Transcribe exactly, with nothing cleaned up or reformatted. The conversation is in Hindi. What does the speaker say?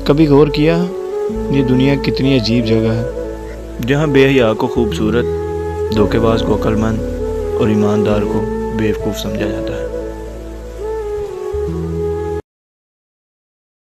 कभी गौर किया ये दुनिया कितनी अजीब जगह है, जहाँ बेहया को खूबसूरत, धोखेबाज को अक्लमंद और ईमानदार को बेवकूफ़ समझा जाता है।